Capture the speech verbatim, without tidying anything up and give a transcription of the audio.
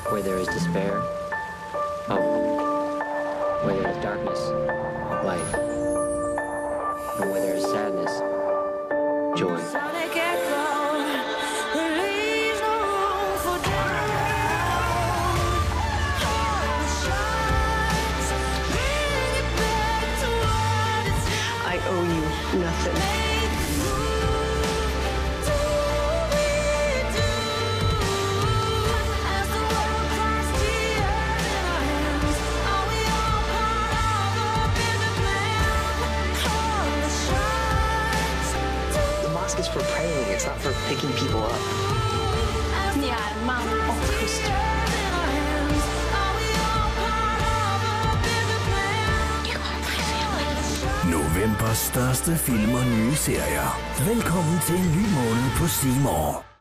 Where there is despair, hope. Where there is darkness, light. And where there is sadness, joy. I owe you nothing. The mosque is for praying, it's not for picking people up. Ni er mand og hustru. Novembers største film og nye serier. Velkommen til en ny måned på C More.